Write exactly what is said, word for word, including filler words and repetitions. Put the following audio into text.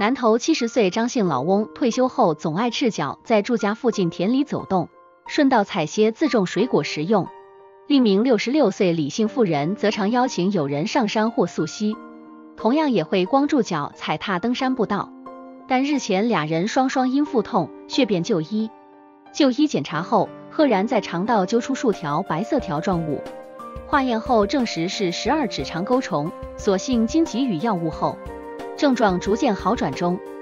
南头七十岁张姓老翁退休后总爱赤脚在住家附近田里走动，顺道采些自种水果食用。另名六十六岁李姓妇人则常邀请友人上山或溯溪，同样也会光住脚踩踏登山步道。但日前俩人双双因腹痛血便就医，就医检查后，赫然在肠道揪出数条白色条状物，化验后证实是十二指肠钩虫，所幸经给予药物后，症状逐渐好转中。